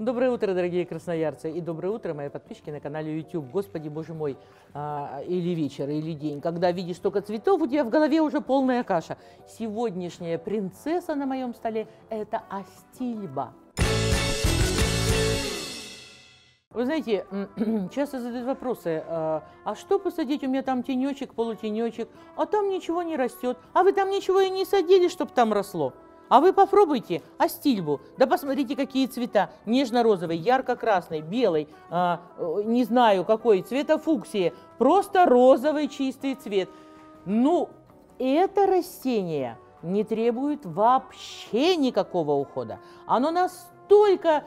Доброе утро, дорогие красноярцы, и доброе утро, мои подписчики на канале YouTube. Господи, боже мой, или вечер, или день, когда видишь столько цветов, у тебя в голове уже полная каша. Сегодняшняя принцесса на моем столе – это астильба. Вы знаете, часто задают вопросы, а что посадить, у меня там тенечек, полутенечек, а там ничего не растет, а вы там ничего и не садили, чтобы там росло. А вы попробуйте астильбу, да посмотрите, какие цвета, нежно-розовый, ярко-красный, белый, не знаю какой, цвета фуксии, просто розовый чистый цвет. Ну, это растение не требует вообще никакого ухода. Оно настолько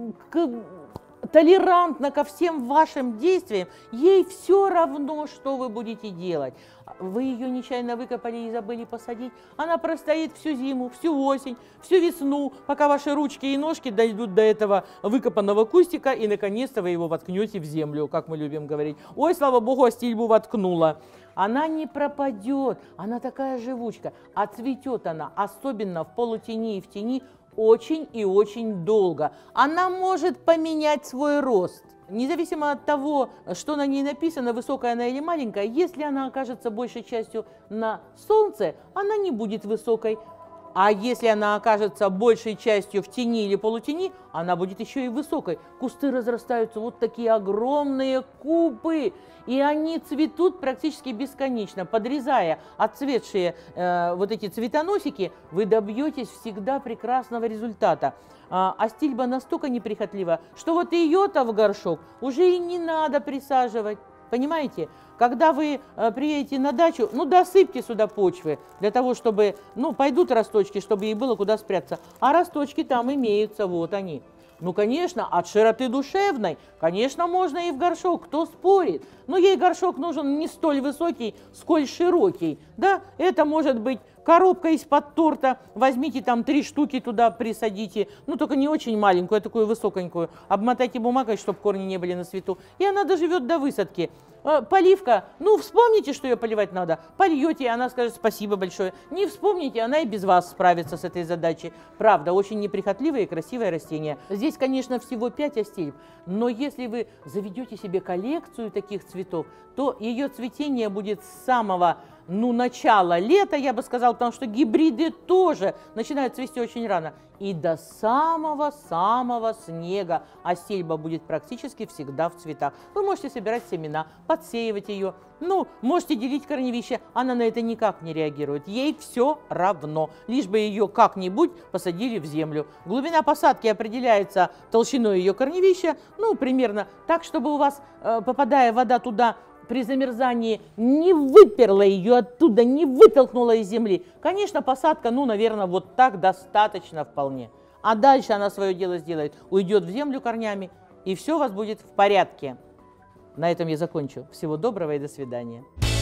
толерантно ко всем вашим действиям, ей все равно, что вы будете делать. Вы ее нечаянно выкопали и забыли посадить, она простоит всю зиму, всю осень, всю весну, пока ваши ручки и ножки дойдут до этого выкопанного кустика, и наконец-то вы его воткнете в землю, как мы любим говорить. Ой, слава богу, астильбу воткнула. Она не пропадет, она такая живучка, а цветет она, особенно в полутени и в тени, очень и очень долго. Она может поменять свой рост. Независимо от того, что на ней написано, высокая она или маленькая, если она окажется большей частью на солнце, она не будет высокой. А если она окажется большей частью в тени или полутени, она будет еще и высокой. Кусты разрастаются вот такие огромные купы, и они цветут практически бесконечно. Подрезая отцветшие вот эти цветоносики, вы добьетесь всегда прекрасного результата. Астильба настолько неприхотлива, что вот ее-то в горшок уже и не надо присаживать. Понимаете? Когда вы приедете на дачу, ну досыпьте сюда почвы, для того, чтобы, ну, пойдут росточки, чтобы ей было куда спрятаться. А росточки там имеются, вот они. Ну, конечно, от широты душевной, конечно, можно и в горшок, кто спорит. Но ей горшок нужен не столь высокий, сколь широкий. Да, это может быть коробка из-под торта, возьмите там 3 штуки туда, присадите, ну, только не очень маленькую, а такую высоконькую, обмотайте бумагой, чтобы корни не были на свету, и она доживет до высадки. Поливка, ну, вспомните, что ее поливать надо, польете, и она скажет спасибо большое. Не вспомните, она и без вас справится с этой задачей. Правда, очень неприхотливое и красивое растение. Здесь, конечно, всего 5 астильб, но если вы заведете себе коллекцию таких цветов, то ее цветение будет с самого, ну, начала лета, я бы сказала, потому что гибриды тоже начинают цвести очень рано. И до самого-самого снега астильба будет практически всегда в цветах. Вы можете собирать семена, подсеивать ее, ну, можете делить корневище, она на это никак не реагирует. Ей все равно, лишь бы ее как-нибудь посадили в землю. Глубина посадки определяется толщиной ее корневища, ну, примерно так, чтобы у вас, попадая вода туда, при замерзании не выперла ее оттуда, не вытолкнула из земли. Конечно, посадка, ну, наверное, вот так достаточно вполне. А дальше она свое дело сделает, уйдет в землю корнями, и все у вас будет в порядке. На этом я закончу. Всего доброго и до свидания.